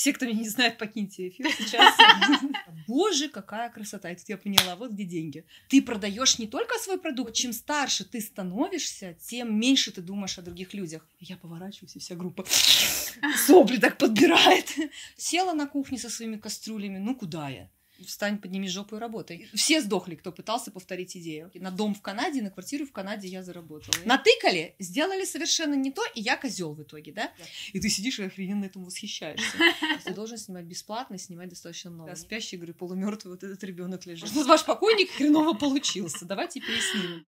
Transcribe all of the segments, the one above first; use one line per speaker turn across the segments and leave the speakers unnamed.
Все, кто меня не знает, покиньте эфир сейчас. Боже, какая красота. И тут я поняла, вот где деньги. Ты продаешь не только свой продукт. Чем старше ты становишься, тем меньше ты думаешь о других людях. Я поворачиваюсь, и вся группа сопли так подбирает. Села на кухне со своими кастрюлями. Ну, куда я? Встань, подними жопу и работай. Все сдохли, кто пытался повторить идею. На дом в Канаде, на квартиру в Канаде я заработала. Натыкали, сделали совершенно не то, и я козел в итоге, да? И ты сидишь и охрененно этому восхищаешься. Ты должен снимать бесплатно, снимать достаточно много. А спящий, говорю, полумертвый вот этот ребенок лежит. Вот ваш покойник хреново получился. Давайте переснимем.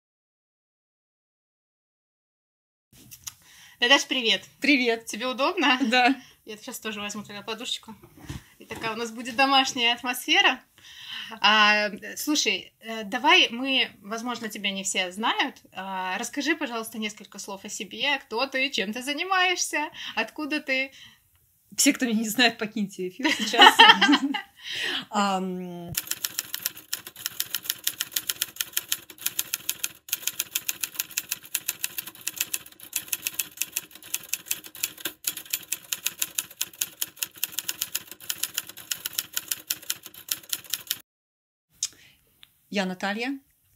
Даш, привет.
Привет.
Тебе удобно?
Да.
Я сейчас тоже возьму тогда подушечку. И такая у нас будет домашняя атмосфера. Слушай, давай мы, возможно, тебя не все знают. Расскажи, пожалуйста, несколько слов о себе. Кто ты, чем ты занимаешься, откуда ты?
Все, кто меня не знает, покиньте эфир сейчас. Я Наталья,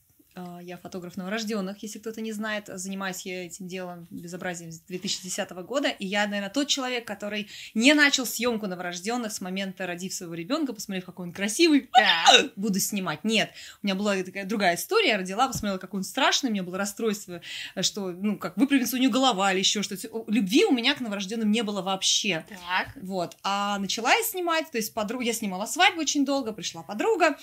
я фотограф новорожденных, если кто-то не знает. Занимаюсь я этим делом, безобразием, с 2010 года. И я, наверное, тот человек, который не начал съемку новорожденных с момента родив своего ребенка, посмотрев, какой он красивый, буду снимать. Нет, у меня была такая другая история. Я родила, посмотрела, какой он страшный, у меня было расстройство, что, ну, как выпрямится у нее голова или еще что-то. Любви у меня к новорожденным не было вообще.
Так.
Вот. А начала я снимать, то есть я снимала свадьбу очень долго, пришла подруга.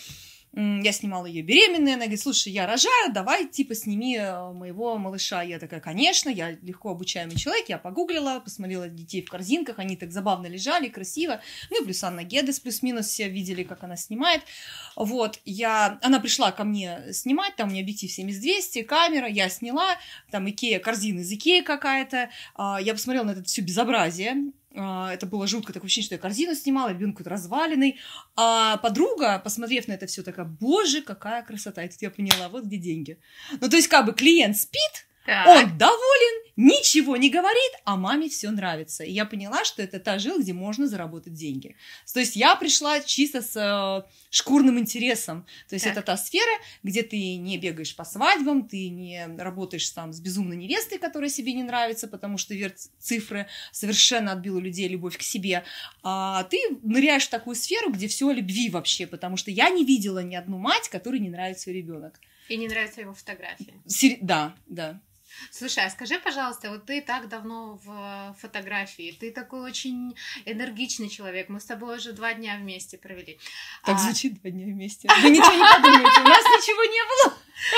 Я снимала ее беременной, она говорит, слушай, я рожаю, давай, типа, сними моего малыша. Я такая, конечно, я легко обучаемый человек, я погуглила, посмотрела детей в корзинках, они так забавно лежали, красиво. Ну, и плюс Анна Гедес, плюс-минус, все видели, как она снимает. Вот, она пришла ко мне снимать, там у меня объектив 70-200, камера, я сняла, там Икея, корзина из Икеи какая-то. Я посмотрела на это все безобразие. Это было жутко, такое ощущение, что я корзину снимала, ребенок какой-то разваленный. А подруга, посмотрев на это все, такая, боже, какая красота. И тут я поняла, вот где деньги. Ну, то есть, как бы клиент спит,
Так.
он доволен, ничего не говорит, а маме все нравится. И я поняла, что это та жила, где можно заработать деньги. То есть я пришла чисто с шкурным интересом. То есть
так.
это та сфера, где ты не бегаешь по свадьбам, ты не работаешь там с безумной невестой, которая себе не нравится, потому что цифры совершенно отбила у людей любовь к себе. А ты ныряешь в такую сферу, где все о любви вообще, потому что я не видела ни одну мать, которой не нравится ее ребенок.
И не нравятся его фотографии.
Да, да.
Слушай, а скажи, пожалуйста, вот ты так давно в фотографии, ты такой очень энергичный человек, мы с тобой уже 2 дня вместе провели.
Так звучит 2 дня вместе. Вы ничего не подумайте, у нас ничего не было.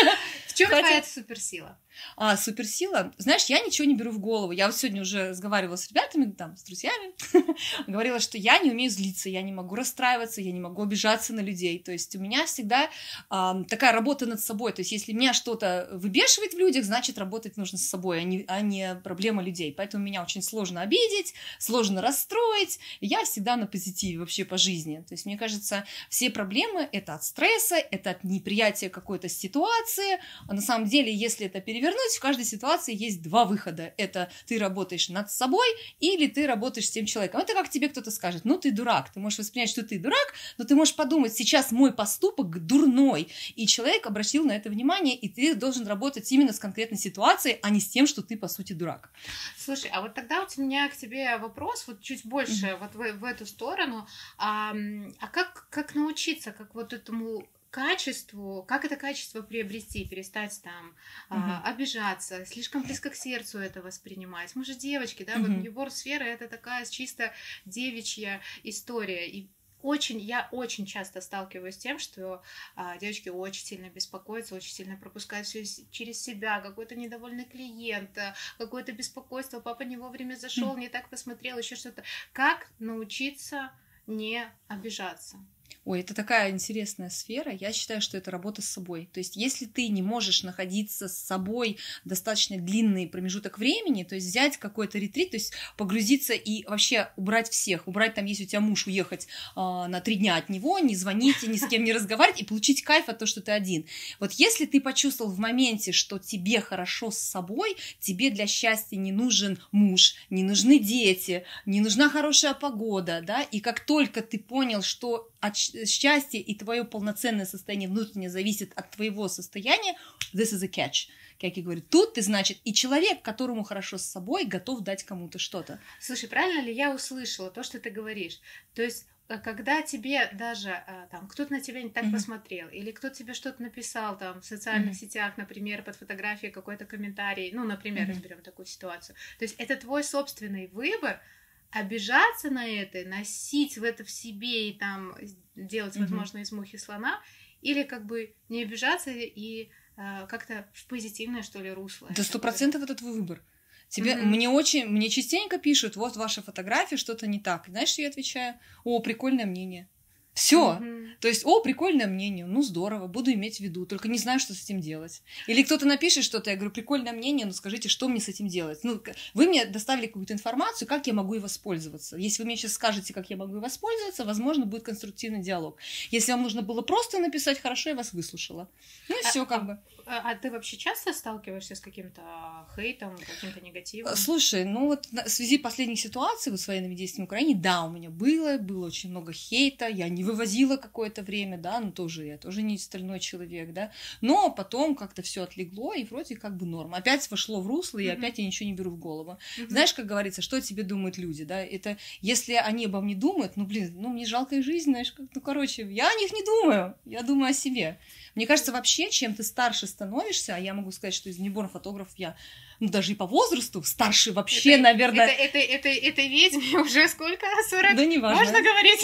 В чем твоя суперсила?
Суперсила? Знаешь, я ничего не беру в голову. Я вот сегодня уже разговаривала с ребятами, там, с друзьями, говорила, что я не умею злиться, я не могу расстраиваться, я не могу обижаться на людей. То есть у меня всегда такая работа над собой. То есть если меня что-то выбешивает в людях, значит, работать нужно с собой, а не проблема людей. Поэтому меня очень сложно обидеть, сложно расстроить. И я всегда на позитиве вообще по жизни. То есть мне кажется, все проблемы — это от стресса, это от неприятия какой-то ситуации. А на самом деле, если это перевернуть, в каждой ситуации есть 2 выхода. Это ты работаешь над собой или ты работаешь с тем человеком. Это как тебе кто-то скажет, ну ты дурак. Ты можешь воспринять, что ты дурак, но ты можешь подумать, сейчас мой поступок дурной. И человек обратил на это внимание, и ты должен работать именно с конкретной ситуацией, а не с тем, что ты, по сути, дурак.
Слушай, а вот тогда у меня к тебе вопрос, вот чуть больше вот в эту сторону. А как научиться, как вот этому качеству, как это качество приобрести, перестать там обижаться, слишком близко к сердцу это воспринимать. Мы же девочки, да, вот ньюборн-сфера — это такая чисто девичья история. И я очень часто сталкиваюсь с тем, что девочки очень сильно беспокоятся, очень сильно пропускают все через себя, какой-то недовольный клиент, какое-то беспокойство, папа не вовремя зашел, не так посмотрел, еще что-то. Как научиться не обижаться?
Ой, это такая интересная сфера. Я считаю, что это работа с собой. То есть, если ты не можешь находиться с собой достаточно длинный промежуток времени, то есть взять какой-то ретрит, то есть погрузиться и вообще убрать всех. Убрать там, если у тебя муж, уехать на 3 дня от него, не звонить, ни с кем не разговаривать и получить кайф от того, что ты один. Вот если ты почувствовал в моменте, что тебе хорошо с собой, тебе для счастья не нужен муж, не нужны дети, не нужна хорошая погода, да, и как только ты понял, что от счастья и твое полноценное состояние внутреннее зависит от твоего состояния, this is a catch. Как я говорю, тут ты, значит, и человек, которому хорошо с собой, готов дать кому-то что-то.
Слушай, правильно ли я услышала то, что ты говоришь? То есть, когда тебе даже там кто-то на тебя не так посмотрел, или кто-то тебе что-то написал там в социальных сетях, например, под фотографией какой-то комментарий, ну, например, разберем такую ситуацию. То есть это твой собственный выбор, обижаться на это, носить в это в себе и там делать, возможно, из мухи слона, или как бы не обижаться и как-то в позитивное, что ли, русло.
Да 100% это твой выбор. Мне частенько пишут, вот ваша фотография, что-то не так. Знаешь, что я отвечаю? О, прикольное мнение. Все. То есть, о, прикольное мнение, ну здорово, буду иметь в виду, только не знаю, что с этим делать. Или кто-то напишет что-то, я говорю, прикольное мнение, ну скажите, что мне с этим делать? Ну, вы мне доставили какую-то информацию, как я могу ей воспользоваться. Если вы мне сейчас скажете, как я могу ей воспользоваться, возможно, будет конструктивный диалог. Если вам нужно было просто написать, хорошо, я вас выслушала. Ну и все как бы.
А ты вообще часто сталкиваешься с каким-то хейтом, каким-то негативом?
Слушай, ну вот в связи последних ситуаций вот с военными действиями в Украине, да, у меня было очень много хейта, я не вывозила какое-то время, да, ну тоже я тоже не стальной человек, да, но потом как-то все отлегло, и вроде как бы норм. Опять вошло в русло, и опять я ничего не беру в голову. Знаешь, как говорится, что о тебе думают люди, да, это если они обо мне думают, ну, блин, ну, мне жалко их жизнь, знаешь, как, ну, короче, я о них не думаю, я думаю о себе. Мне кажется, вообще, чем ты старше становишься, а я могу сказать, что из неборных фотографов я, ну, даже и по возрасту старше вообще, наверное...
Этой ведьме уже сколько? 40?
Да не важно.
Можно говорить?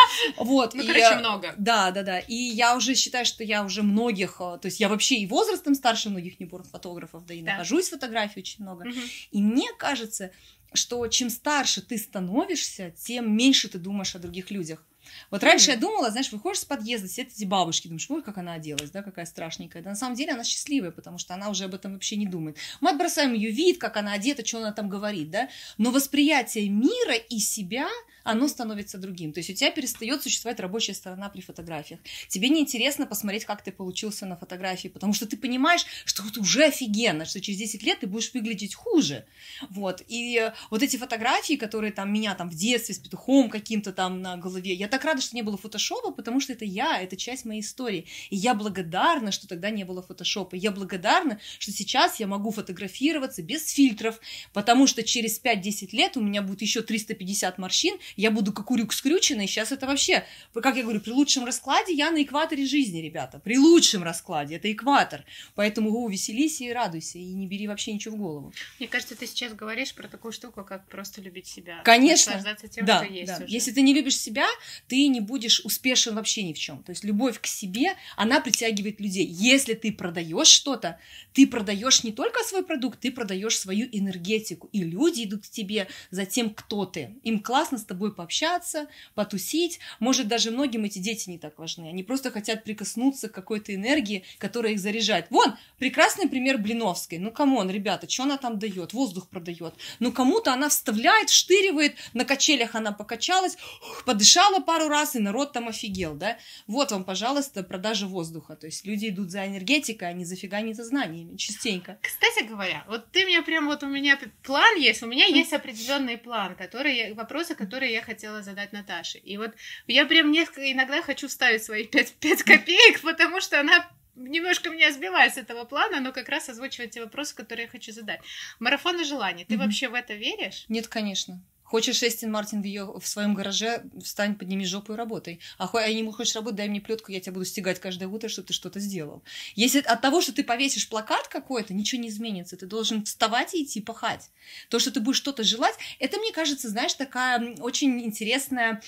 Вот.
Ну, короче, много.
Да. И я уже считаю, что я уже многих... То есть я вообще и возрастом старше многих неборных фотографов, да и нахожусь в фотографии очень много. И мне кажется, что чем старше ты становишься, тем меньше ты думаешь о других людях. Вот раньше я думала, знаешь, выходишь с подъезда, сидят эти бабушки, думаешь, ой, как она оделась, да, какая страшненькая. Да на самом деле она счастливая, потому что она уже об этом вообще не думает. Мы отбросаем ее вид, как она одета, что она там говорит, да, но восприятие мира и себя, оно становится другим. То есть у тебя перестает существовать рабочая сторона при фотографиях. Тебе неинтересно посмотреть, как ты получился на фотографии, потому что ты понимаешь, что это уже офигенно, что через 10 лет ты будешь выглядеть хуже. Вот. И вот эти фотографии, которые там меня там в детстве с петухом каким-то там на голове, я так рада, что не было фотошопа, потому что это я, это часть моей истории. И я благодарна, что тогда не было фотошопа. И я благодарна, что сейчас я могу фотографироваться без фильтров, потому что через 5-10 лет у меня будет еще 350 морщин, я буду как урюк скрючена, и сейчас это вообще, как я говорю, при лучшем раскладе я на экваторе жизни, ребята, при лучшем раскладе, это экватор, поэтому веселись и радуйся, и не бери вообще ничего в голову.
Мне кажется, ты сейчас говоришь про такую штуку, как просто любить себя.
Конечно,
наслаждаться тем,
да,
что есть
да.
уже.
Если ты не любишь себя, ты не будешь успешен вообще ни в чем. То есть любовь к себе, она притягивает людей. Если ты продаешь что-то, ты продаешь не только свой продукт, ты продаешь свою энергетику, и люди идут к тебе за тем, кто ты. Им классно с тобой пообщаться, потусить. Может, даже многим эти дети не так важны. Они просто хотят прикоснуться к какой-то энергии, которая их заряжает. Вон, прекрасный пример Блиновской. Ну, камон, ребята, что она там дает? Воздух продает. Ну, кому-то она вставляет, вштыривает, на качелях она покачалась, подышала пару раз, и народ там офигел, да? Вот вам, пожалуйста, продажа воздуха. То есть люди идут за энергетикой, а не за фига, не за знаниями, частенько.
Кстати говоря, вот ты мне прям, вот у меня план есть, у меня есть определенный план, вопросы, которые я хотела задать Наташе. И вот я прям иногда хочу вставить свои 5 копеек, потому что она немножко меня сбивает с этого плана, но как раз озвучивает те вопросы, которые я хочу задать. Марафон желаний. Ты вообще в это веришь?
Нет, конечно. Хочешь Эстин Мартин в своем гараже, встань, подними жопу и работай. А не хочешь работать, дай мне плетку, я тебя буду стегать каждое утро, чтобы ты что-то сделал. Если от того, что ты повесишь плакат какой-то, ничего не изменится. Ты должен вставать и идти пахать. То, что ты будешь что-то желать, это, мне кажется, знаешь, такая очень интересная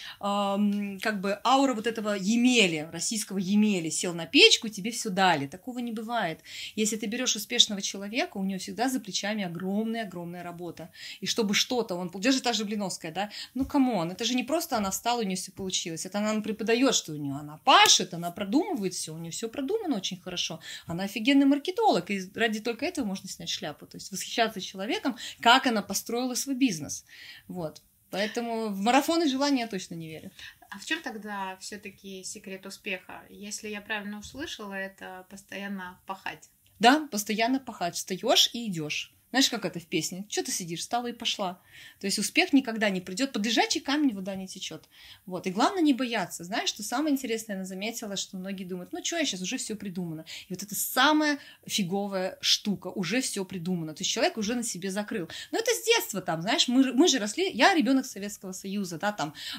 как бы аура вот этого Емеля, российского Емеля. Сел на печку, тебе все дали. Такого не бывает. Если ты берешь успешного человека, у него всегда за плечами огромная-огромная работа. И чтобы что-то, он даже Павлиновская, да, ну, камон, это же не просто она встала, у нее все получилось, это она нам преподает, что у нее она пашет, она продумывает все, у нее все продумано очень хорошо, она офигенный маркетолог, и ради только этого можно снять шляпу, то есть восхищаться человеком, как она построила свой бизнес, вот. Поэтому в марафон и желание я точно не верю.
А в чем тогда все-таки секрет успеха? Если я правильно услышала, это постоянно пахать.
Да, постоянно пахать. Встаешь и идешь. Знаешь, как это в песне? Что ты сидишь? Встала и пошла. То есть успех никогда не придет. Под лежачий камень вода не течет. Вот. И главное не бояться. Знаешь, что самое интересное, она заметила, что многие думают, ну что, я сейчас уже все придумано. И вот это самая фиговая штука. Уже все придумано. То есть человек уже на себе закрыл. Но это с детства там, знаешь, мы же росли. Я ребенок Советского Союза, да,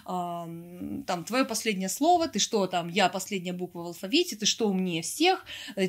там твое последнее слово, ты что там, я последняя буква в алфавите, ты что умнее всех,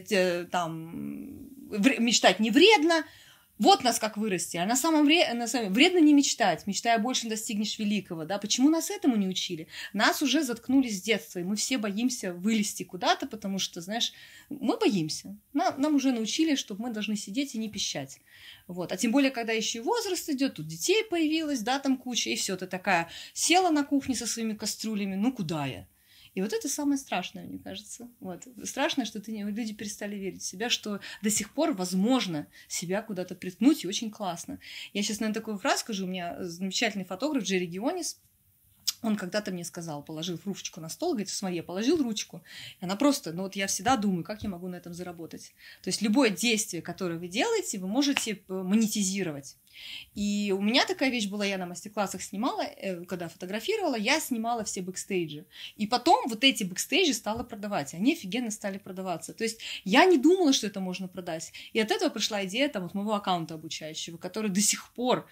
там мечтать не вредно. Вот нас как вырасти, а на самом деле вредно не мечтать, мечтая больше достигнешь великого, да, почему нас этому не учили? Нас уже заткнули с детства, и мы все боимся вылезти куда-то, потому что, знаешь, мы боимся, нам уже научили, что мы должны сидеть и не пищать, вот, а тем более, когда еще и возраст идет, тут детей появилось, да, там куча, и все, ты такая села на кухне со своими кастрюлями, ну куда я? И вот это самое страшное, мне кажется. Вот. Страшно, что люди перестали верить в себя, что до сих пор возможно себя куда-то приткнуть, и очень классно. Я сейчас, наверное, такую фразу скажу. У меня замечательный фотограф Джерри Гионис, он когда-то мне сказал, положил ручку на стол, говорит, смотри, я положил ручку, и она просто, ну вот я всегда думаю, как я могу на этом заработать. То есть любое действие, которое вы делаете, вы можете монетизировать. И у меня такая вещь была, я на мастер-классах снимала, когда фотографировала, я снимала все бэкстейджи. И потом вот эти бэкстейджи стала продавать, они офигенно стали продаваться. То есть я не думала, что это можно продать. И от этого пришла идея там, вот моего аккаунта обучающего, который до сих пор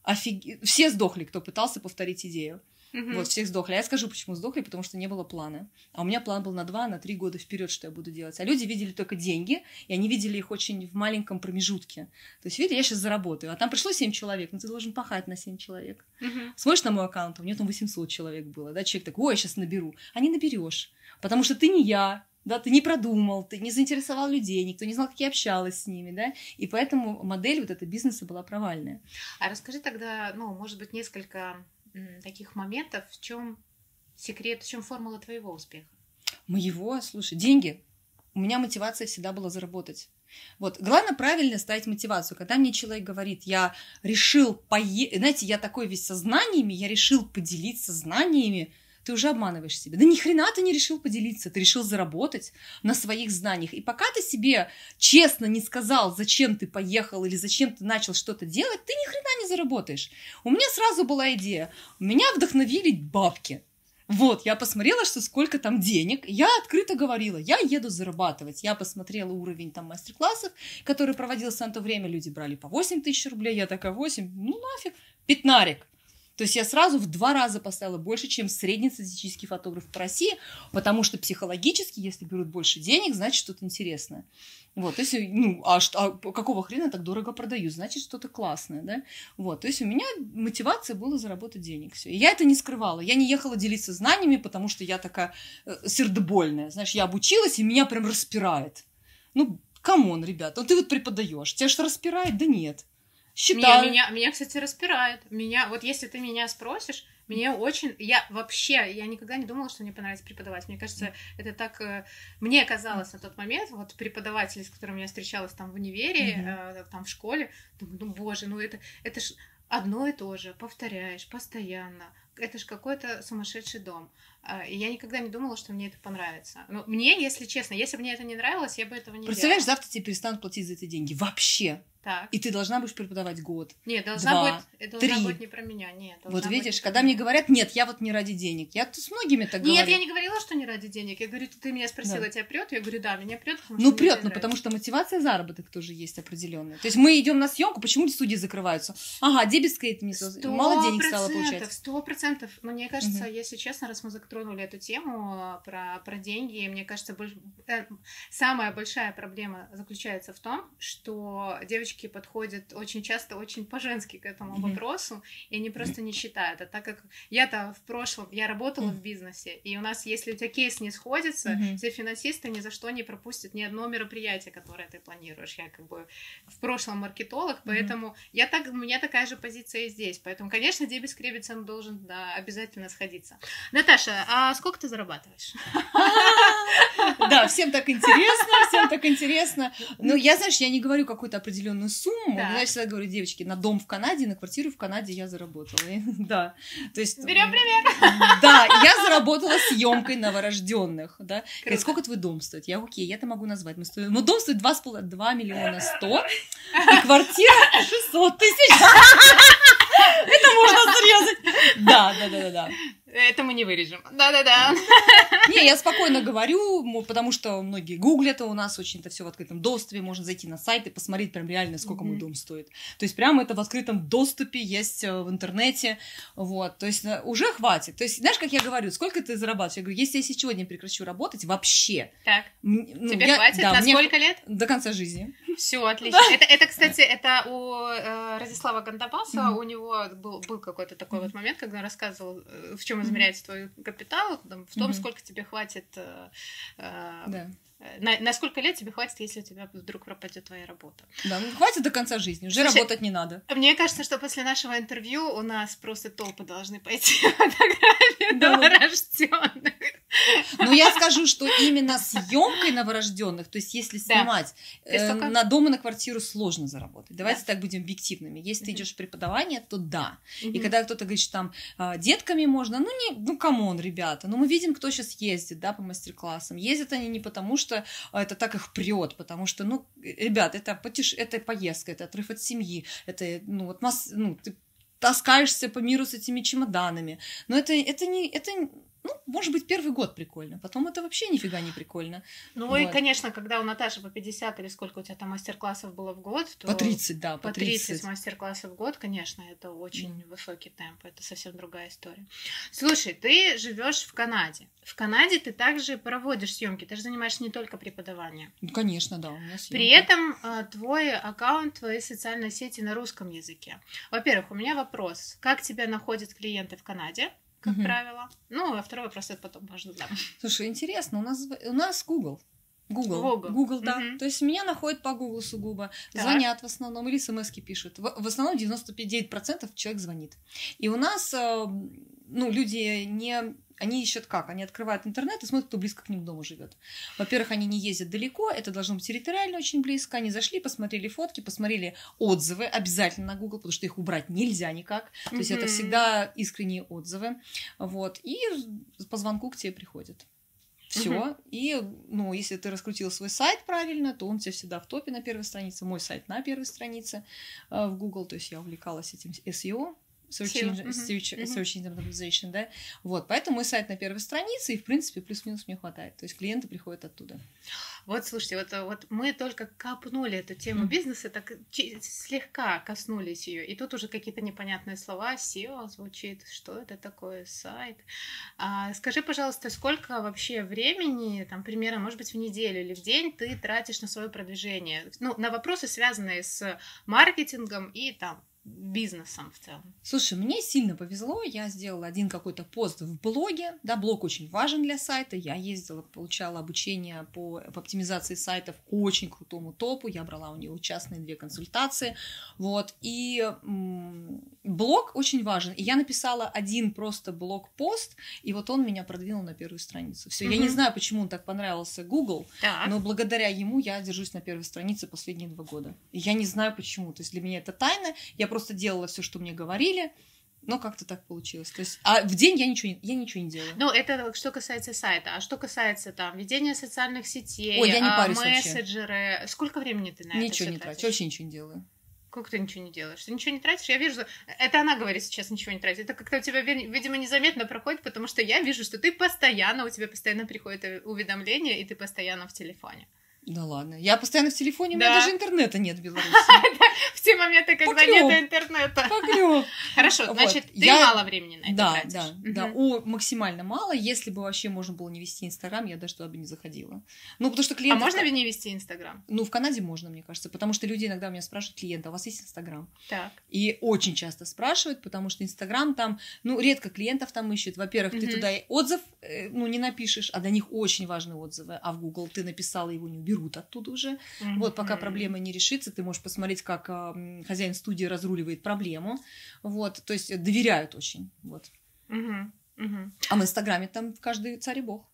все сдохли, кто пытался повторить идею. Вот, всех сдохли. А я скажу, почему сдохли, потому что не было плана. А у меня план был на 2-3 года вперед, что я буду делать. А люди видели только деньги, и они видели их очень в маленьком промежутке. То есть, видите, я сейчас заработаю. А там пришло 7 человек, но ты должен пахать на 7 человек. Смотришь на мой аккаунт, у меня там 800 человек было. Да? Человек такой, ой, я сейчас наберу. А не наберешь, потому что ты не я. Да, ты не продумал, ты не заинтересовал людей, никто не знал, как я общалась с ними, да, и поэтому модель вот этого бизнеса была провальная.
А расскажи тогда, ну, может быть, несколько таких моментов, в чем секрет, в чем формула твоего успеха?
Моего? Слушай, деньги. У меня мотивация всегда была заработать. Вот, главное правильно ставить мотивацию. Когда мне человек говорит, я решил знаете, я такой весь со знаниями, я решил поделиться знаниями, ты уже обманываешь себя. Да ни хрена ты не решил поделиться, ты решил заработать на своих знаниях. И пока ты себе честно не сказал, зачем ты поехал или зачем ты начал что-то делать, ты ни хрена не заработаешь. У меня сразу была идея. Меня вдохновили бабки. Вот, я посмотрела, что сколько там денег, я открыто говорила, я еду зарабатывать. Я посмотрела уровень там мастер-классов, который проводился на то время, люди брали по 8 тысяч рублей, я такая 8, ну нафиг, пятнарик. То есть я сразу в 2 раза поставила больше, чем среднестатистический фотограф по России, потому что психологически, если берут больше денег, значит что-то интересное. Вот, то есть, ну, какого хрена так дорого продаю? Значит, что-то классное, да? Вот, то есть у меня мотивация была заработать денег, все. И я это не скрывала, я не ехала делиться знаниями, потому что я такая сердобольная, знаешь, я обучилась, и меня прям распирает. Ну, камон, ребята, ну ты вот преподаешь, тебя что распирает? Да нет.
Считаю. Меня, кстати, распирает. Вот если ты меня спросишь, я никогда не думала, что мне понравится преподавать. Мне кажется, это так... Мне казалось на тот момент, вот преподаватели, с которыми я встречалась там в универе, там в школе, думаю, ну, боже, ну это ж одно и то же, повторяешь постоянно. Это ж какой-то сумасшедший дом. И я никогда не думала, что мне это понравится. Но мне, если честно, если бы мне это не нравилось, я бы этого не делала.
Представляешь, завтра тебе перестанут платить за эти деньги. Вообще.
Так.
И ты должна будешь преподавать год.
Нет, это
2,
должна быть не про меня. Нет,
вот видишь, когда мне говорят, нет, я вот не ради денег. Я тут с многими так говорю.
Нет, я не говорила, что не ради денег. Я говорю, ты меня спросила,
да.
Тебя прет? Я говорю, да, меня прет.
Прет, потому что мотивация заработок тоже есть определенная. То есть мы идем на съемку, почему студии закрываются? Ага, дебет стоит, мало денег стало получать.
100%. 100%. Но мне кажется, если честно, раз мы затронули эту тему про деньги, мне кажется, самая большая проблема заключается в том, что девочки подходят очень часто очень по-женски к этому вопросу, и они просто не считают. А так как я-то в прошлом, я работала в бизнесе, и у нас, если у тебя кейс не сходится, все финансисты ни за что не пропустят ни одно мероприятие, которое ты планируешь. Я как бы в прошлом маркетолог, поэтому у меня такая же позиция и здесь. Поэтому, конечно, дебет с кребетцем должен обязательно сходиться. Наташа, а сколько ты зарабатываешь?
Да, всем так интересно. Ну, я, знаешь, я не говорю какую-то определенную сумму. Я всегда говорю, девочки, на дом в Канаде, на квартиру в Канаде я заработала. Да, то есть...
Берем пример.
Да, я заработала съемкой новорожденных. Да. Говорит, сколько твой дом стоит? Я, окей, я это могу назвать. Ну, дом стоит 2 миллиона 100, и квартира 600 тысяч. Это можно срезать. Да.
Это мы не вырежем. Да.
Не, я спокойно говорю, потому что многие гуглят, у нас очень это все в открытом доступе, можно зайти на сайт и посмотреть прям реально, сколько мой дом стоит. То есть прямо это в открытом доступе есть в интернете, вот, то есть уже хватит. То есть, знаешь, как я говорю, сколько ты зарабатываешь? Я говорю, если я сегодня прекращу работать, вообще.
Так, тебе хватит? На сколько лет?
До конца жизни.
Все, отлично. Это, кстати, это у Радислава Гандапаса, у него был какой-то такой вот момент, когда он рассказывал, в чем измеряется твой капитал, в том, сколько тебе хватит, на сколько лет тебе хватит, если у тебя вдруг пропадет твоя работа.
Да, хватит до конца жизни, уже работать не надо.
Мне кажется, что после нашего интервью у нас просто толпы должны пойти фотографии новорожденных.
Но я скажу, что именно съемкой новорожденных, то есть если снимать на дом и на квартиру, сложно заработать. Давайте так будем объективными. Если ты идешь в преподавание, то да. И когда кто-то говорит, что там детками можно, камон, ребята, мы видим, кто сейчас ездит, да, по мастер-классам. Ездят они не потому, что это так их прет, потому что, ребят, это поездка, это отрыв от семьи, это, ты таскаешься по миру с этими чемоданами. Но это может быть, первый год прикольно, потом это вообще нифига не прикольно.
И, конечно, когда у Наташи по 50 или сколько у тебя там мастер-классов было в год, то...
По 30, да,
по 30 мастер-классов в год, конечно, это очень высокий темп, это совсем другая история. Слушай, ты живешь в Канаде. В Канаде ты также проводишь съемки, ты же занимаешься не только преподаванием.
Конечно, да, у меня съемки.
При этом твой аккаунт, твои социальные сети на русском языке. Во-первых, у меня вопрос, как тебя находят клиенты в Канаде? Как правило. А второй вопрос это потом можно задам.
Слушай, интересно, у нас Google, да. То есть меня находят по Google сугубо, звонят в основном или смс-ки пишут. В основном 99% человек звонит. И у нас, люди они ищут как? Они открывают интернет и смотрят, кто близко к ним дома живет. Во-первых, они не ездят далеко, это должно быть территориально очень близко. Они зашли, посмотрели фотки, посмотрели отзывы, обязательно на Google, потому что их убрать нельзя никак. То есть это всегда искренние отзывы. Вот. И по звонку к тебе приходят. Все. И, если ты раскрутил свой сайт правильно, то он у тебя всегда в топе на первой странице. Мой сайт на первой странице в Google. То есть я увлекалась этим SEO. Search Engine Optimization, да, вот, поэтому мой сайт на первой странице, и, в принципе, плюс-минус мне хватает, то есть клиенты приходят оттуда.
Вот, слушайте, вот мы только копнули эту тему бизнеса, так слегка коснулись ее, и тут уже какие-то непонятные слова, SEO звучит, что это такое, сайт. Скажи, пожалуйста, сколько вообще времени, там, примерно, может быть, в неделю или в день ты тратишь на свое продвижение, на вопросы, связанные с маркетингом и, там, бизнесом в целом?
Слушай, мне сильно повезло, я сделала один какой-то пост в блоге, да, блог очень важен для сайта, я ездила, получала обучение по оптимизации сайтов очень крутому топу, я брала у него частные 2 консультации, вот, и блог очень важен, и я написала один просто блог-пост, и вот он меня продвинул на первую страницу. Все, я не знаю, почему он так понравился Google, но благодаря ему я держусь на первой странице последние 2 года, и я не знаю почему, то есть для меня это тайна, я просто делала все, что мне говорили, но как-то так получилось. То есть, в день я ничего не делаю.
Это что касается сайта. А что касается там ведения социальных сетей,
я не парюсь
мессенджеры,
вообще.
Сколько времени ты на это
Ничего не трачу, вообще ничего не делаю.
Как ты ничего не делаешь? Ты ничего не тратишь? Я вижу, это она говорит сейчас, ничего не тратит. Это как-то у тебя, видимо, незаметно проходит, потому что я вижу, что ты постоянно, у тебя постоянно приходят уведомления, и ты постоянно в телефоне.
Да ладно. Я постоянно в телефоне, у
Да.
меня даже интернета нет в Беларуси.
В те моменты, когда
Поклёп.
нет интернета.
Поклёп.
Хорошо,
Вот.
значит, ты
Я-
мало времени на это
Да,
тратишь.
да, да. Максимально мало. Если бы вообще можно было не вести Инстаграм, я даже туда бы не заходила. Ну, потому что
А
клиенты...
можно ли не вести Инстаграм?
Ну, в Канаде можно, мне кажется, потому что люди иногда у меня спрашивают, клиента, у вас есть Инстаграм?
Так.
И очень часто спрашивают, потому что Инстаграм там, ну, редко клиентов там ищет. Во-первых, ты
Мгм.
туда отзыв, ну, не напишешь, а для них очень важны отзывы. А в Google ты написала, его не уберут оттуда уже. Вот, пока
Мгм.
проблема не решится, ты можешь посмотреть, как хозяин студии разруливает проблему. Вот, то есть доверяют очень. Вот.
Мгм. Мгм.
А в Инстаграме там каждый царь и бог.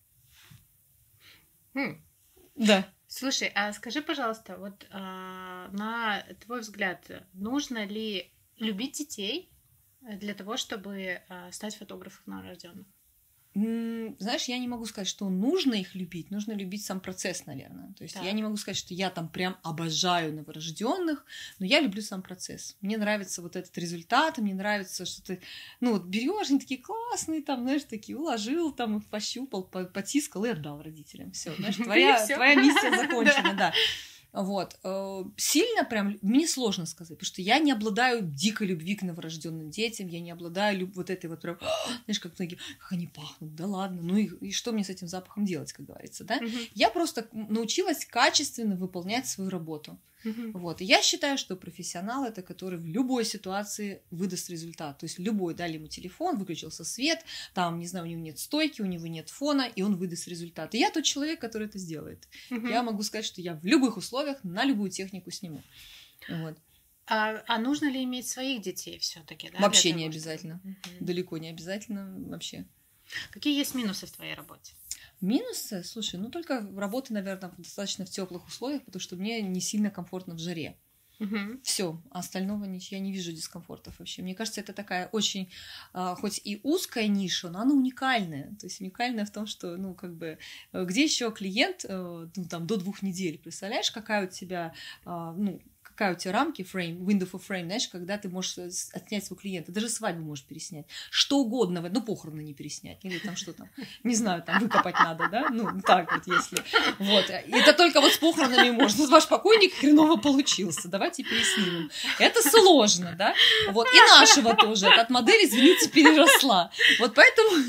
Хм.
Да.
Слушай, а скажи, пожалуйста, вот на твой взгляд, нужно ли любить детей для того, чтобы стать фотографом новорожденных?
Знаешь, я не могу сказать, что нужно их любить, нужно любить сам процесс, наверное. То есть
Так.
я не могу сказать, что я там прям обожаю новорожденных, но я люблю сам процесс. Мне нравится вот этот результат, мне нравится, что ты, ну, вот берешь, они такие классные, там, знаешь, такие уложил, там их пощупал, потискал и отдал родителям. Все, знаешь, твоя миссия закончена, да. Вот. Сильно прям мне сложно сказать, потому что я не обладаю дикой любви к новорожденным детям, я не обладаю вот этой вот прям, знаешь, как многие, как они пахнут, да ладно, ну и что мне с этим запахом делать, как говорится, да?
Мгм.
Я просто научилась качественно выполнять свою работу.
Мгм.
Вот. И я считаю, что профессионал это который в любой ситуации выдаст результат. То есть любой, дали ему телефон, выключился свет, там, не знаю, у него нет стойки, у него нет фона, и он выдаст результат. И я тот человек, который это сделает.
Мгм.
Я могу сказать, что я в любых условиях на любую технику сниму. Вот.
А нужно ли иметь своих детей все-таки? Да,
Вообще
для
не
того, чтобы-
обязательно.
Мгм.
Далеко не обязательно вообще.
Какие есть минусы в твоей работе?
Минусы, слушай, ну только работа, наверное, достаточно в теплых условиях, потому что мне не сильно комфортно в жаре.
Мгм.
Все, а остального я не вижу дискомфортов вообще. Мне кажется, это такая очень, хоть и узкая ниша, но она уникальная. То есть уникальная в том, что, ну, как бы, где еще клиент, ну, там, до 2 недель, представляешь, какая у тебя, ну, какая у тебя рамки, фрейм, window of frame, знаешь, когда ты можешь отснять своего клиента, даже свадьбу можешь переснять, что угодно, ну, похороны не переснять, или там что там, не знаю, там выкопать надо, да, ну, так вот, если, вот, это только вот с похоронами можно, ваш покойник хреново получился, давайте переснимем, это сложно, да, вот, и нашего тоже, от модели, извините, переросла, вот поэтому...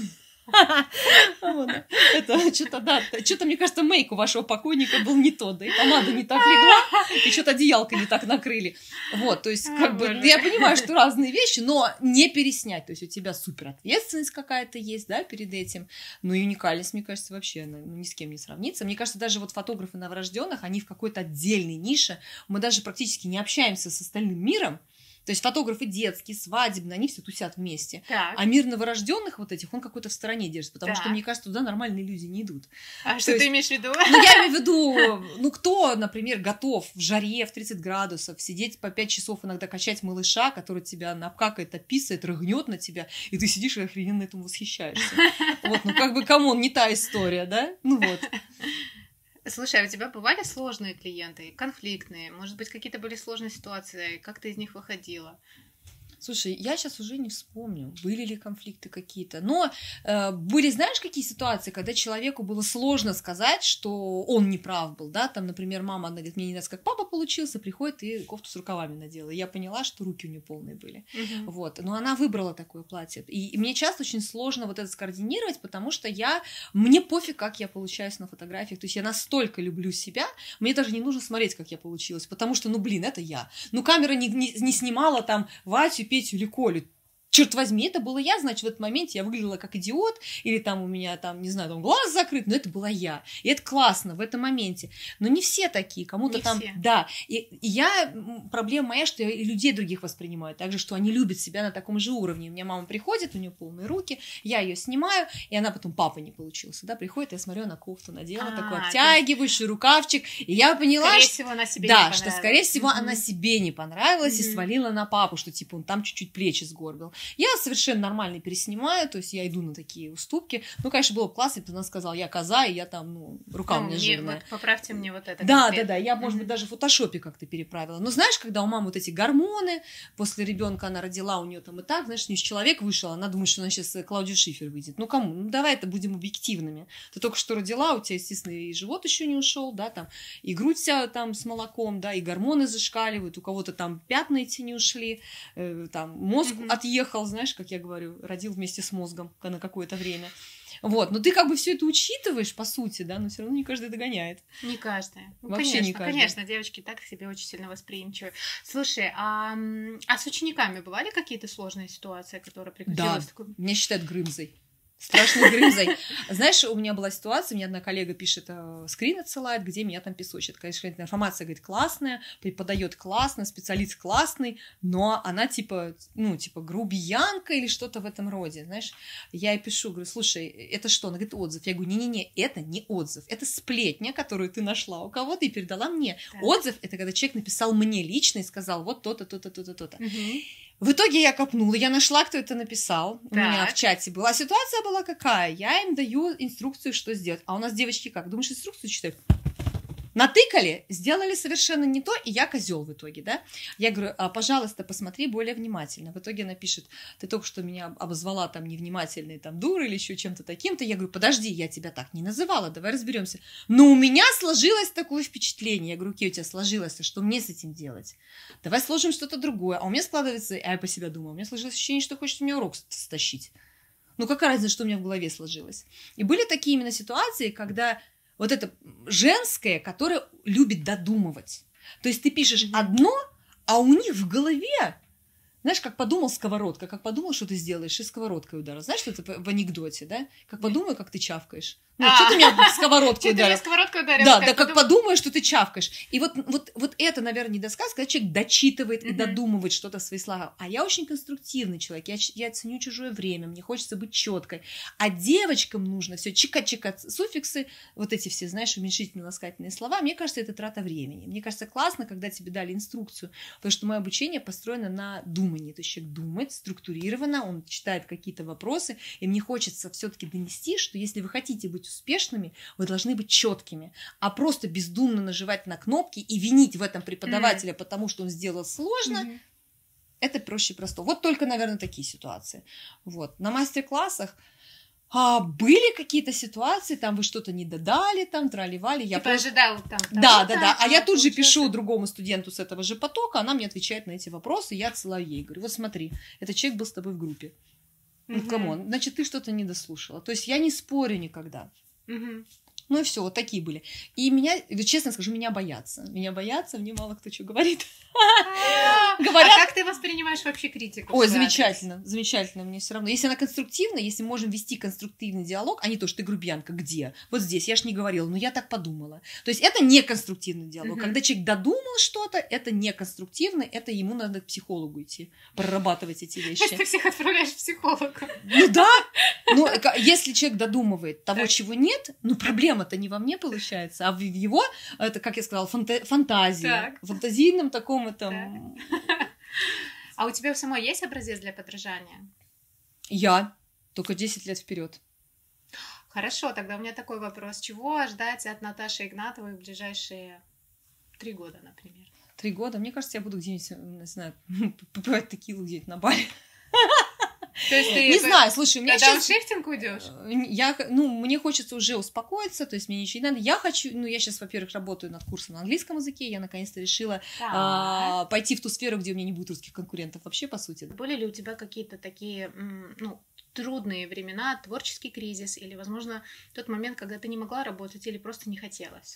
Это что-то, да, что-то, мне кажется, мейк у вашего покойника был не тот, да, и помада не так легла, и что-то одеялко не так накрыли. Вот, то есть, как бы, я понимаю, что разные вещи, но не переснять. То есть, у тебя супер ответственность какая-то есть, да, перед этим. Ну, и уникальность, мне кажется, вообще ни с кем не сравнится. Мне кажется, даже вот фотографы новорожденных, они в какой-то отдельной нише. Мы даже практически не общаемся с остальным миром. То есть фотографы детские, свадебные, они все тусят вместе.
Так.
А мир новорожденных вот этих, он какой-то в стороне держит, потому что,
Так.
мне кажется, туда нормальные люди не идут.
А что
есть-
ты имеешь в виду?
Ну, я имею в виду, ну, кто, например, готов в жаре в 30 градусов сидеть по 5 часов, иногда качать малыша, который тебя напкакает, описывает, рыгнет на тебя, и ты сидишь и охрененно этому восхищаешься. Вот, ну, как бы, камон, не та история, да? Ну, вот.
Слушай, а у тебя бывали сложные клиенты, конфликтные? Может быть, какие-то были сложные ситуации? Как ты из них выходила?
Слушай, я сейчас уже не вспомню, были ли конфликты какие-то. Но были, знаешь, какие ситуации, когда человеку было сложно сказать, что он не прав был, да? Там, например, мама, она говорит, мне не нравится, как папа получился, приходит и кофту с рукавами надела. И я поняла, что руки у нее полные были. Вот. Но она выбрала такое платье. И мне часто очень сложно вот это скоординировать, потому что мне пофиг, как я получаюсь на фотографиях. То есть я настолько люблю себя, мне даже не нужно смотреть, как я получилась, потому что, ну, блин, это я. Ну, камера не снимала там Ватю, Петю или Колю. Черт возьми, это было я, значит, в этот момент я выглядела как идиот, или там у меня там, не знаю, там глаз закрыт, но это была я. И это классно в этом моменте. Но не все такие, кому-то
Не
там...
все.
Да, проблема моя, что я и людей других воспринимаю так же, что они любят себя на таком же уровне. У меня мама приходит, у нее полные руки, я ее снимаю, и она потом, папа не получился, да, приходит, я смотрю, она кофту надела, такой
то есть-
обтягивающий рукавчик, и я поняла,
Скорее
что...
всего, она себе не
Да, что,
понравилась.
скорее всего,
Мгм.
она себе не понравилась и
Мгм.
свалила на папу, что, типа, он там чуть-чуть плечи сгорбил. Я совершенно нормально переснимаю, то есть я иду на такие уступки. Ну, конечно, было бы классно, если бы она сказала, я коза, и я там, рука у меня жирная.
Вот, поправьте мне вот это.
Да, я, может быть, даже в фотошопе как-то переправила. Но знаешь, когда у мамы вот эти гормоны, после ребенка она родила, у нее там и так, знаешь, у нее человек вышел, она думает, что она сейчас Клаудию Шифер выйдет. Ну, кому? Ну, давай это будем объективными. Ты только что родила, у тебя, естественно, и живот еще не ушел, да, там, и грудь вся там с молоком, да, и гормоны зашкаливают, у кого-то там пятна эти не ушли, там мозг отъехал, знаешь, как я говорю, родил вместе с мозгом на какое-то время. Вот, но ты как бы все это учитываешь, по сути, да, но все равно не каждый догоняет.
Не каждая. Ну,
вообще
конечно,
не каждая.
Конечно, девочки так к себе очень сильно восприимчивы. Слушай, а с учениками бывали какие-то сложные ситуации, которые приходилось?
Да, меня считают Грымзой. Страшной Грымзой. Знаешь, у меня была ситуация, мне одна коллега пишет, скрин отсылает, где меня там песочит. Конечно, информация, говорит, классная, преподает классно, специалист классный, но она типа грубиянка или что-то в этом роде, знаешь. Я ей пишу, говорю, слушай, это что? Она говорит, отзыв. Я говорю, не-не-не, это не отзыв, это сплетня, которую ты нашла у кого-то и передала мне. Так. Отзыв — это когда человек написал мне лично и сказал, вот то-то, то-то, то-то, то-то. В итоге я копнула, я нашла, кто это написал, у меня в чате была. А ситуация была какая? Я им даю инструкцию, что сделать. А у нас девочки как? Думаешь, инструкцию читают? Натыкали, сделали совершенно не то, и я козел в итоге, да? Я говорю, пожалуйста, посмотри более внимательно. В итоге она пишет, ты только что меня обозвала там невнимательной, там, дурой или еще чем-то таким-то. Я говорю, подожди, я тебя так не называла, давай разберемся. Но у меня сложилось такое впечатление. Я говорю, окей, у тебя сложилось, а что мне с этим делать? Давай сложим что-то другое. А у меня складывается, я по себе думаю, у меня сложилось ощущение, что хочет мне урок стащить. Ну, какая разница, что у меня в голове сложилось? И были такие именно ситуации, когда вот это женское, которое любит додумывать. То есть ты пишешь одно, а у них в голове, знаешь, как подумал сковородка, как подумал, что ты сделаешь, и сковородкой ударил. Знаешь, что это в анекдоте, да? Как подумаю, как ты чавкаешь. Ну, что ты меня сковородкой ударил? Да, как подумаешь, что ты чавкаешь. И вот это, наверное, недосказка, когда человек дочитывает и додумывает что-то в свои слова. А я очень конструктивный человек, я ценю чужое время, мне хочется быть четкой. А девочкам нужно все чика-чика, суффиксы, вот эти все, знаешь, уменьшительные, ласкательные слова. Мне кажется, это трата времени. Мне кажется, классно, когда тебе дали инструкцию, потому что мое обучение построено на думании. То есть человек думает структурированно, он читает какие-то вопросы, и мне хочется все-таки донести, что если вы хотите быть успешными, вы должны быть четкими, а просто бездумно нажимать на кнопки и винить в этом преподавателя, потому что он сделал сложно, это проще простого. Вот только, наверное, такие ситуации. Вот. На мастер-классах были какие-то ситуации, там вы что-то не додали, там трали-вали. Я
ожидал там.
Да. А я тут же пишу другому студенту с этого же потока, она мне отвечает на эти вопросы, я отсылаю ей. Говорю, вот смотри, этот человек был с тобой в группе. Ну, камон, значит, ты что-то не дослушала. То есть я не спорю никогда. Ну и все, вот такие были. И меня, честно скажу, меня боятся. Меня боятся, мне мало кто что говорит.
Говорят... А как ты воспринимаешь вообще критику?
Ой, замечательно, замечательно, мне все равно. Если она конструктивная, если мы можем вести конструктивный диалог, а не то, что ты грубиянка, где? Вот здесь, я ж не говорила, но я так подумала. То есть это не конструктивный диалог. Когда человек додумал что-то, это не конструктивно, это ему надо к психологу идти, прорабатывать эти вещи.
Ты всех отправляешь к психологу.
Ну да, но если человек додумывает того, чего нет, ну проблема-то не во мне получается, а в его, это, как я сказала, фантазии, фантазийном таком этом...
А у тебя у самой есть образец для подражания?
Я. Только 10 лет вперед.
Хорошо, тогда у меня такой вопрос. Чего ждать от Наташи Игнатовой в ближайшие 3 года, например?
3 года? Мне кажется, я буду где-нибудь, не знаю, попивать текилу где-нибудь на баре.
То есть ты
не знаю, слушай, у меня
сейчас... дауншифтинг уйдешь?
Мне хочется уже успокоиться, то есть мне ничего не надо. Я сейчас, во-первых, работаю над курсом на английском языке, я наконец-то решила пойти в ту сферу, где у меня не будет русских конкурентов вообще, по сути.
Были ли у тебя какие-то такие, трудные времена, творческий кризис, или, возможно, тот момент, когда ты не могла работать или просто не хотелось?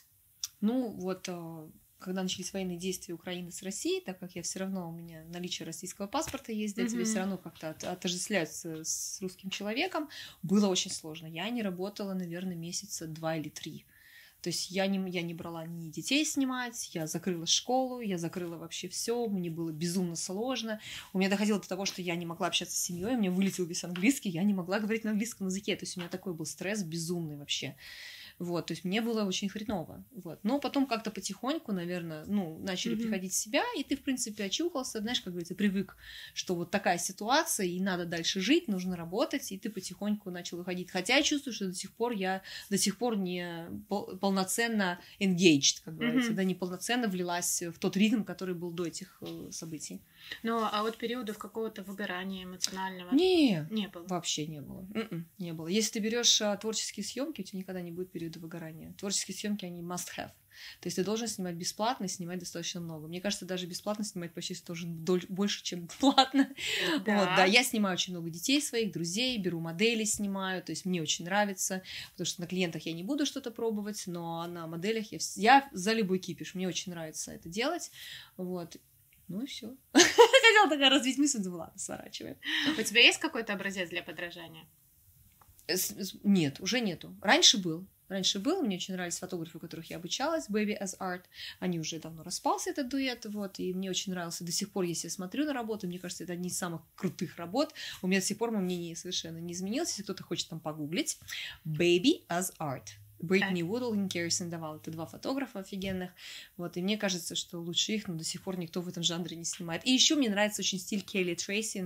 Когда начались военные действия Украины с Россией, так как я все равно, у меня наличие российского паспорта есть, да, тебе все равно как-то отождествляются с русским человеком, было очень сложно. Я не работала, наверное, месяца 2 или 3. То есть я не брала ни детей снимать, я закрыла школу, я закрыла вообще все, мне было безумно сложно. У меня доходило до того, что я не могла общаться с семьей, у меня вылетел весь английский, я не могла говорить на английском языке. То есть у меня такой был стресс безумный вообще. Вот, то есть мне было очень хреново. Вот. Но потом как-то потихоньку, наверное, начали приходить в себя, и ты, в принципе, очухался, знаешь, как говорится, привык, что вот такая ситуация, и надо дальше жить, нужно работать, и ты потихоньку начал выходить. Хотя я чувствую, что я до сих пор не полноценно engaged, как говорится, да, не полноценно влилась в тот ритм, который был до этих событий.
Ну, а вот периодов какого-то выгорания эмоционального
не
было?
Вообще не было. Не было. Если ты берешь творческие съемки, у тебя никогда не будет периода выгорания. Творческие съемки, они must have. То есть ты должен снимать бесплатно, снимать достаточно много. Мне кажется, даже бесплатно снимать почти тоже больше, чем платно.
Да.
Вот, да, я снимаю очень много детей своих, друзей, беру модели, снимаю, то есть мне очень нравится, потому что на клиентах я не буду что-то пробовать, но на моделях я за любой кипиш, мне очень нравится это делать, вот. Ну и все. Хотела такая развить мысль, но ладно, сворачиваем.
У тебя есть какой-то образец для подражания?
Нет, уже нету. Раньше был, мне очень нравились фотографы, у которых я обучалась, Baby as Art, они уже давно распался, этот дуэт, вот, и мне очень нравился, до сих пор, если я смотрю на работу, мне кажется, это одни из самых крутых работ, у меня до сих пор мое мнение совершенно не изменилось, если кто-то хочет там погуглить, Baby as Art. Бритни Вудл и Керри Сандовал. Это два фотографа офигенных. Вот, и мне кажется, что лучше их, но до сих пор никто в этом жанре не снимает. И еще мне нравится очень стиль Келли Трейси,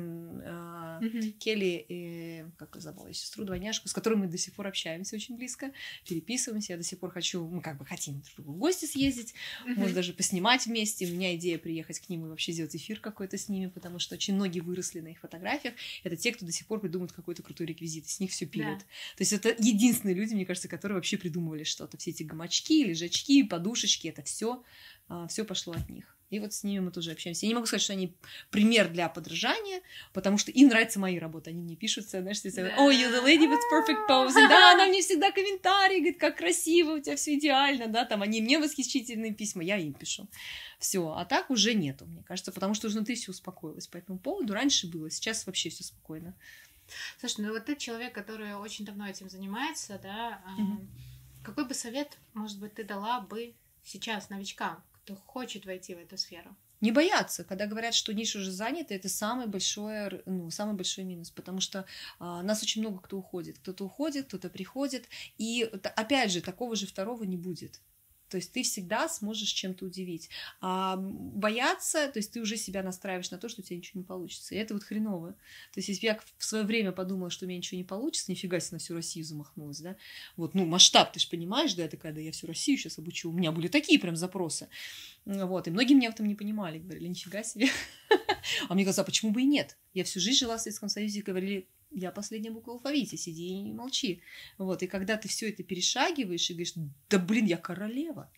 Келли, как я забыла, сестру, двойняшку, с которой мы до сих пор общаемся очень близко, переписываемся. Я до сих пор хочу, мы как бы хотим в гости съездить, может даже поснимать вместе. У меня идея приехать к ним и вообще сделать эфир какой-то с ними, потому что очень многие выросли на их фотографиях. Это те, кто до сих пор придумывает какой-то крутой реквизит, с них все пилят. Да. То есть это единственные люди, мне кажется, которые вообще придумывали что-то. Все эти гамачки, лежачки, подушечки, это все пошло от них. И вот с ними мы тоже общаемся. Я не могу сказать, что они пример для подражания, потому что им нравятся мои работы. Они мне пишут, знаешь, oh, you're the lady with perfect pose. Да, она мне всегда комментарии, говорит, как красиво, у тебя все идеально, да, там они мне восхищительные письма, я им пишу. Все, а так уже нету, мне кажется, потому что уже внутри все успокоилось по этому поводу. Раньше было, сейчас вообще все спокойно.
Слушай, ну вот ты человек, который очень давно этим занимается, да, какой бы совет, может быть, ты дала бы сейчас новичкам, кто хочет войти в эту сферу?
Не бояться, когда говорят, что ниша уже занята, это самый большой минус, потому что нас очень много кто уходит. Кто-то уходит, кто-то приходит, и опять же, такого же второго не будет. То есть ты всегда сможешь чем-то удивить. А бояться, то есть ты уже себя настраиваешь на то, что у тебя ничего не получится. И это вот хреново. То есть если я в свое время подумала, что у меня ничего не получится, нифига себе на всю Россию замахнулась, да. Вот, масштаб, ты же понимаешь, да, я такая, да я всю Россию сейчас обучу. У меня были такие прям запросы. Вот, и многие меня в этом не понимали, говорили, нифига себе. А мне казалось, а почему бы и нет? Я всю жизнь жила в Советском Союзе, и говорили, я последняя буква в алфавите, сиди и молчи. Вот, и когда ты все это перешагиваешь и говоришь, да блин, я королева.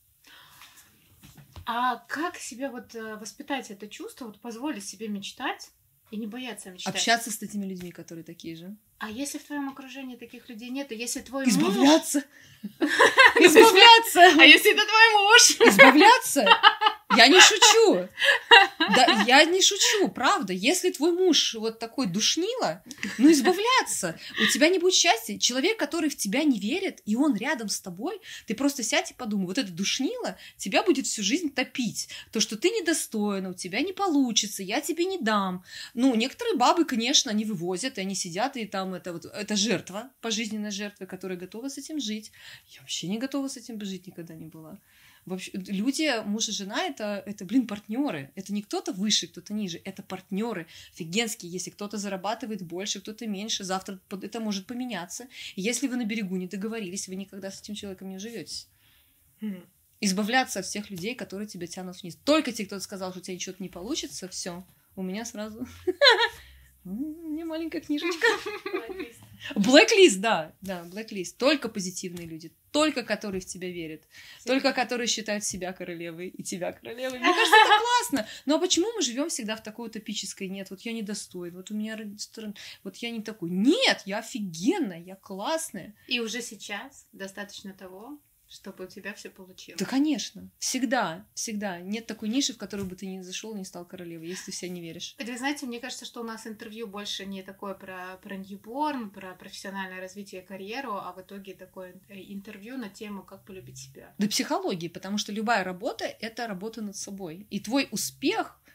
А как себе вот воспитать это чувство, вот позволить себе мечтать и не бояться мечтать?
Общаться с этими людьми, которые такие же.
А если в твоем окружении таких людей нет, если твой
Избавляться! Избавляться!
А если это твой муж?
Избавляться! Я не шучу. Да, я не шучу, правда. Если твой муж вот такой душнило, избавляться. У тебя не будет счастья. Человек, который в тебя не верит, и он рядом с тобой, ты просто сядь и подумай, вот это душнило тебя будет всю жизнь топить. То, что ты недостойна, у тебя не получится, я тебе не дам. Некоторые бабы, конечно, они вывозят, и они сидят, и там это жертва, пожизненная жертва, которая готова с этим жить. Я вообще не готова с этим жить, никогда не была. Вообще, люди, муж и жена, это партнеры. Это не кто-то выше, кто-то ниже. Это партнеры офигенские. Если кто-то зарабатывает больше, кто-то меньше, завтра это может поменяться. И если вы на берегу не договорились, вы никогда с этим человеком не уживетесь. Избавляться от всех людей, которые тебя тянут вниз. Только те, кто сказал, что у тебя ничего не получится, все. У меня сразу... У меня маленькая книжечка. Блэк-лист, да, блэк-лист. Только позитивные люди, только которые в тебя верят, только которые считают себя королевой и тебя королевой. Мне кажется, это классно. Но почему мы живем всегда в такой утопической? Нет, вот я недостоин, вот у меня вот я не такой. Нет, я офигенная, я классная.
И уже сейчас достаточно того, чтобы у тебя все получилось.
Да, конечно. Всегда. Нет такой ниши, в которую бы ты не зашел и не стал королевой, если ты в себя не веришь.
Вы знаете, мне кажется, что у нас интервью больше не такое про newborn, про профессиональное развитие, карьеру, а в итоге такое интервью на тему «Как полюбить себя».
Да, психологии, потому что любая работа — это работа над собой. И твой успех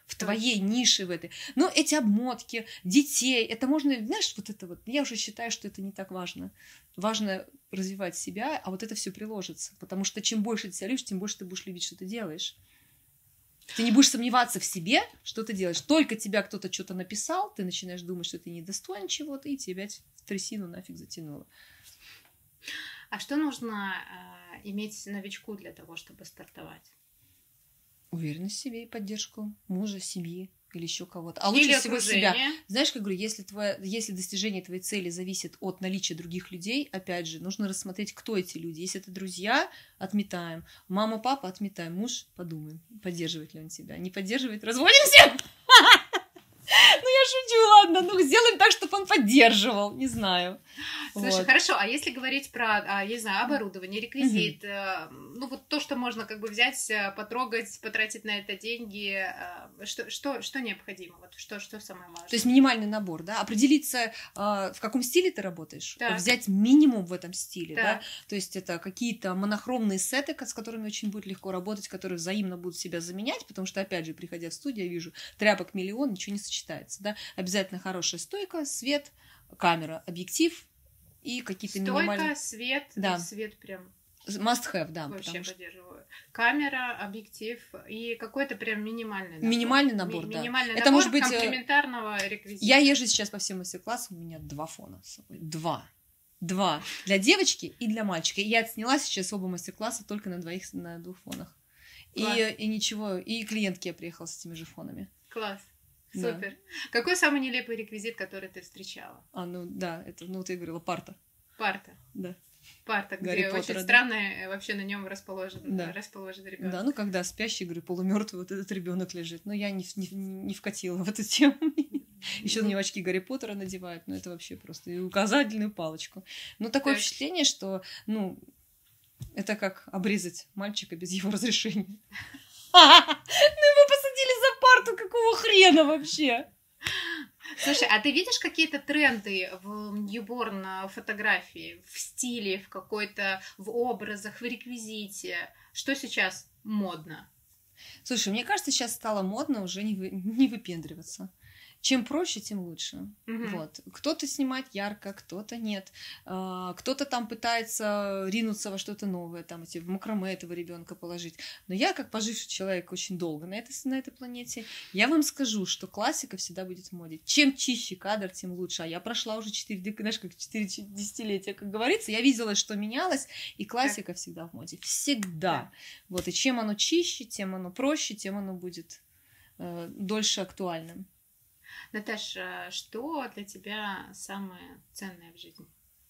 в твоей нише в этой. Но эти обмотки, детей, это можно, знаешь, вот это вот, я уже считаю, что это не так важно. Важно развивать себя, а вот это все приложится. Потому что чем больше ты себя любишь, тем больше ты будешь любить, что ты делаешь. Ты не будешь сомневаться в себе, что ты делаешь. Только тебя кто-то что-то написал, ты начинаешь думать, что ты недостоин чего-то, и тебя в трясину нафиг затянуло.
А что нужно иметь новичку для того, чтобы стартовать?
Уверенность в себе и поддержку мужа, семьи или еще кого-то. А лучше
Или
всего
окружение.
себя. Знаешь, как говорю, если достижение твоей цели зависит от наличия других людей, опять же, нужно рассмотреть, кто эти люди. Если это друзья, отметаем. Мама, папа, отметаем. Муж, подумаем, поддерживает ли он тебя. Не поддерживает, разводимся. Ну, я шучу, ладно, ну, сделаем так, чтобы он поддерживал, не знаю.
Слушай,
Вот.
хорошо, а если говорить про, я не знаю, оборудование, реквизит, ну, вот то, что можно как бы взять, потрогать, потратить на это деньги, что необходимо, вот что самое важное?
То есть минимальный набор, да? Определиться, в каком стиле ты работаешь,
Так.
взять минимум в этом стиле,
Так.
да? То есть это какие-то монохромные сеты, с которыми очень будет легко работать, которые взаимно будут себя заменять, потому что, опять же, приходя в студию, я вижу, тряпок миллион, ничего не сочетается, да? Обязательно хорошая стойка, свет, камера, объектив и какие-то минимальные...
Свет,
Да.
свет прям...
Must have, да.
Вообще поддерживаю. Камера, объектив и какой-то прям минимальный набор.
Минимальный набор, да.
Минимальный
Это
набор
может быть...
комплементарного реквизита.
Я езжу сейчас по всем мастер-классам, у меня 2 фона с собой. 2. Для девочки и для мальчика. И я отсняла сейчас оба мастер-класса только на 2 фонах. И ничего, и клиентки я приехала с этими же фонами.
Класс.
Да.
Супер. Какой самый нелепый реквизит, который ты встречала?
Ну да, это, ну, ты говорила, парта.
Парта.
Да.
Парта, где
Гарри
очень
Поттера, да.
странно вообще на нем расположен
Да.
ребенок.
Да, ну когда спящий, говорю, полумертвый вот этот ребенок лежит. Но я не вкатила в эту тему. Еще на него очки Гарри Поттера надевают, но это вообще просто и указательную палочку. Но такое
Так.
впечатление, что, ну, это как обрезать мальчика без его разрешения. Ну его посадили за парту, какого хрена вообще?
Слушай, а ты видишь какие-то тренды в ньюборн фотографии, в стиле, в какой-то, в образах, в реквизите? Что сейчас модно?
Слушай, мне кажется, сейчас стало модно уже не выпендриваться. Чем проще, тем лучше. Вот. Кто-то снимает ярко, кто-то нет. Кто-то там пытается ринуться во что-то новое, там, в макраме этого ребенка положить. Но я, как поживший человек очень долго на этой планете, я вам скажу, что классика всегда будет в моде. Чем чище кадр, тем лучше. А я прошла уже 4 десятилетия, как говорится. Я видела, что менялось, и классика всегда в моде. Всегда. Вот. И чем оно чище, тем оно проще, тем оно будет дольше актуальным.
Наташа, что для тебя самое ценное в жизни?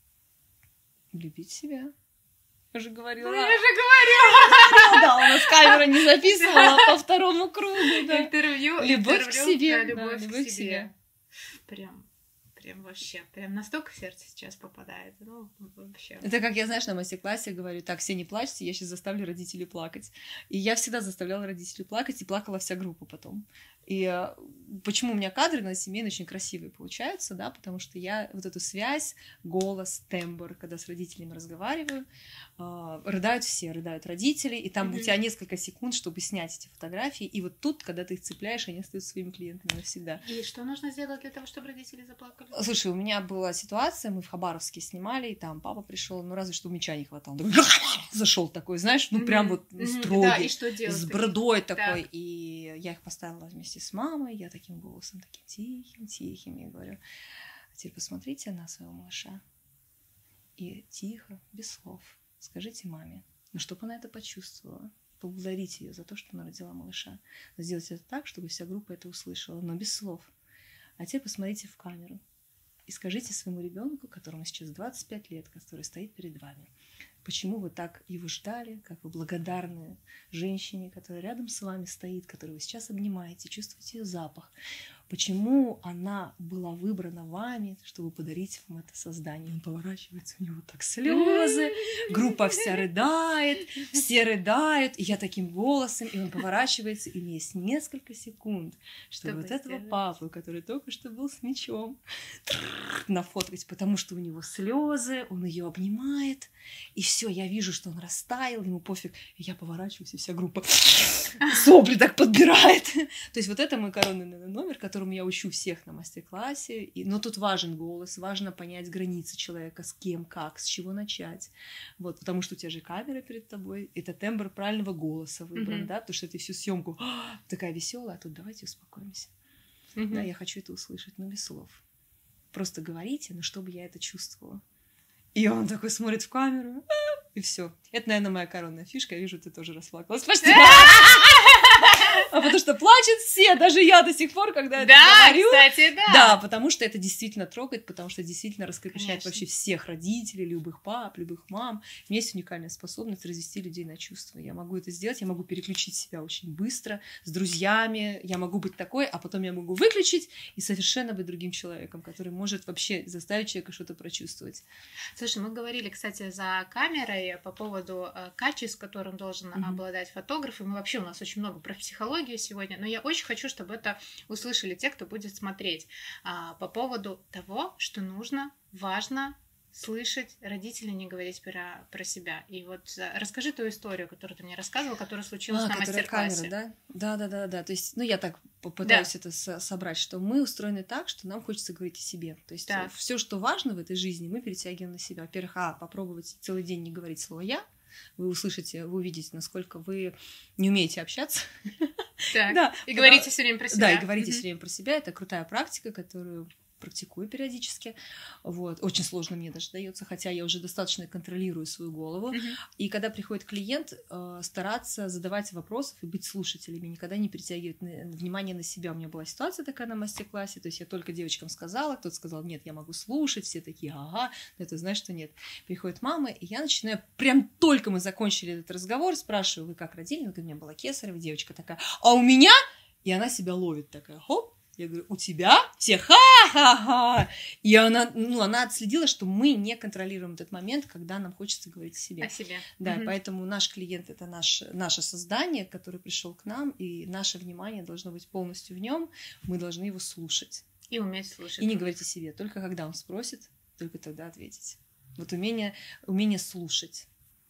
Любить себя. Я же говорила.
Ну, я же говорила!
Да, у нас камера не записывала по второму кругу. Да.
Интервью.
Любовь к себе.
Любовь к себе. Прям вообще, прям настолько в сердце сейчас попадает. Ну, вообще.
Это как я, знаешь, на мастер-классе говорю, так, все не плачьте, я сейчас заставлю родителей плакать. И я всегда заставляла родителей плакать, и плакала вся группа потом. И почему у меня кадры на семейные очень красивые получаются, да, потому что я вот эту связь, голос, тембр, когда с родителями разговариваю, рыдают все, рыдают родители, и там у тебя несколько секунд, чтобы снять эти фотографии, и вот тут, когда ты их цепляешь, они остаются своими клиентами навсегда.
И что нужно сделать для того, чтобы родители заплакали?
Слушай, у меня была ситуация, мы в Хабаровске снимали, и там папа пришел, ну разве что мяча не хватало. Зашел такой, знаешь, ну прям вот строгий,
да, и что делать,
с бородой такой.
Так.
И я их поставила вместе с мамой, я таким голосом, таким тихим, я говорю, а теперь посмотрите на своего малыша. И тихо, без слов, скажите маме, ну чтобы она это почувствовала. Поблагодарите ее за то, что она родила малыша. Но сделайте это так, чтобы вся группа это услышала, но без слов. А теперь посмотрите в камеру и скажите своему ребенку, которому сейчас 25 лет, который стоит перед вами, почему вы так его ждали, как вы благодарны женщине, которая рядом с вами стоит, которую вы сейчас обнимаете, чувствуете ее запах. Почему она была выбрана вами, чтобы подарить вам это создание? Он поворачивается, у него так слезы, группа вся рыдает, все рыдают, и я таким голосом, и он поворачивается, и у меня есть несколько секунд, чтобы вот этого папу, который только что был с мячом, нафоткать, потому что у него слезы, он ее обнимает, И все, я вижу, что он растаял, ему пофиг. И я поворачиваюсь, и вся группа сопли так подбирает. То есть вот это мой коронный номер, которому я учу всех на мастер-классе. Но тут важен голос, важно понять границы человека, с кем, как, с чего начать. Вот, потому что у тебя же камера перед тобой, это тембр правильного голоса выбран, да, потому что ты всю съемку такая веселая, а тут давайте успокоимся. Да, я хочу это услышать, но без слов. Просто говорите, но чтобы я это чувствовала. И он такой смотрит в камеру, и все. Это, наверное, моя коронная фишка. Я вижу, ты тоже расплакалась. Почти. А потому что плачут все, даже я до сих пор, когда это говорю.
Да, кстати, да.
Да, потому что это действительно трогает, потому что действительно раскрепощает вообще всех родителей, любых пап, любых мам. У меня есть уникальная способность развести людей на чувства. Я могу это сделать, я могу переключить себя очень быстро, с друзьями, я могу быть такой, а потом я могу выключить и совершенно быть другим человеком, который может вообще заставить человека что-то прочувствовать.
Слушай, мы говорили, кстати, за камерой по поводу качеств, которым должен обладать фотограф, и мы вообще, у нас очень много про психологию сегодня, но я очень хочу, чтобы это услышали те, кто будет смотреть, по поводу того, что нужно, важно слышать родителей, не говорить про себя. И вот расскажи ту историю, которую ты мне рассказывала, которая случилась на мастер-классе.
Камера, да. То есть, я так попытаюсь это собрать, что мы устроены так, что нам хочется говорить о себе. То есть все, что важно в этой жизни, мы перетягиваем на себя. Во-первых, попробовать целый день не говорить слово «я». Вы услышите, вы увидите, насколько вы не умеете общаться.
Да, и говорите все время про себя.
Да, и говорите все время про себя. Это крутая практика, которую практикую периодически. Вот. Очень сложно мне даже дается, хотя я уже достаточно контролирую свою голову. И когда приходит клиент, стараться задавать вопросы и быть слушателями, никогда не перетягивать внимание на себя. У меня была ситуация такая на мастер-классе, то есть я только девочкам сказала, кто-то сказал, нет, я могу слушать, все такие, ага, но ты знаешь, что нет. Приходит мама, и я начинаю, прям только мы закончили этот разговор, спрашиваю, вы как родили? Она говорит, у меня была кесарева, девочка такая, а у меня? И она себя ловит такая, хоп. Я говорю, у тебя? Все ха-ха-ха! И она отследила, что мы не контролируем этот момент, когда нам хочется говорить о себе.
О себе.
Да, поэтому наш клиент — это наше создание, которое пришел к нам, и наше внимание должно быть полностью в нем. Мы должны его слушать.
И уметь слушать.
И не говорить о себе. Только когда он спросит, только тогда ответить. Вот умение слушать.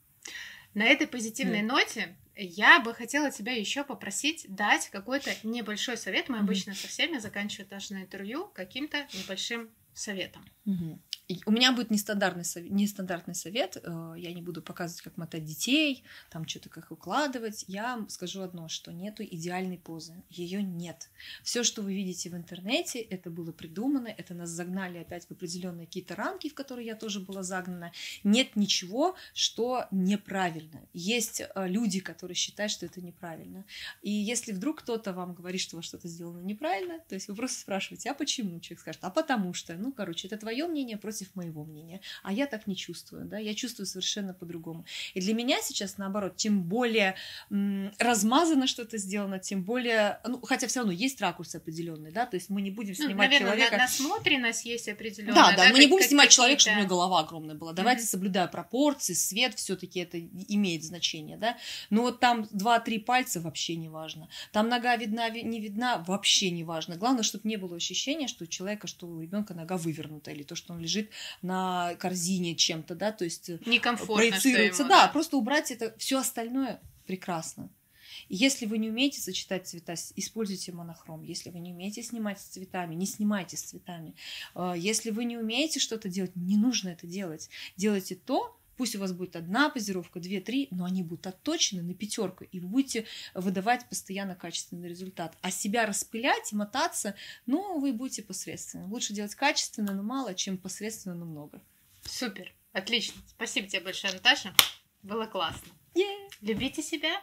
На этой позитивной ноте я бы хотела тебя еще попросить дать какой-то небольшой совет. Мы обычно со всеми заканчиваем даже на интервью каким-то небольшим советом.
У меня будет нестандартный совет. Я не буду показывать, как мотать детей, там что-то как укладывать. Я скажу одно, что нету идеальной позы. Ее нет. Все, что вы видите в интернете, это было придумано, это нас загнали опять в определенные какие-то рамки, в которые я тоже была загнана. Нет ничего, что неправильно. Есть люди, которые считают, что это неправильно. И если вдруг кто-то вам говорит, что у вас что-то сделано неправильно, то есть вы просто спрашиваете, а почему? Человек скажет, а потому что. Это твое мнение против моего мнения, а я так не чувствую, да, я чувствую совершенно по-другому. И для меня сейчас, наоборот, тем более размазано что-то сделано, тем более, хотя все равно есть ракурсы определенные, да, то есть мы не будем снимать человека...
насмотренность есть определенная.
Да, мы не будем снимать человека, чтобы у него голова огромная была. Давайте соблюдая пропорции, свет, все-таки это имеет значение, да. Но вот там 2-3 пальца вообще не важно. Там нога видна, не видна, вообще не важно. Главное, чтобы не было ощущения, что у человека, что у ребенка нога вывернута, или то, что он лежит на корзине чем-то, да, то есть
некомфортно,
проецируется,
ему,
да, просто убрать это, все остальное прекрасно. И если вы не умеете сочетать цвета, используйте монохром. Если вы не умеете снимать с цветами, не снимайте с цветами. Если вы не умеете что-то делать, не нужно это делать. Делайте то, пусть у вас будет 1 позировка, 2-3, но они будут отточены на 5, и вы будете выдавать постоянно качественный результат. А себя распылять и мотаться, вы будете посредственны. Лучше делать качественно, но мало, чем посредственно, но много.
Супер, отлично. Спасибо тебе большое, Наташа. Было классно. Любите себя.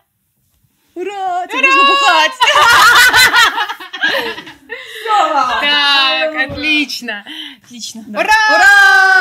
Ура! Тебе нужно бухать! Так,
отлично.
Отлично.
Ура!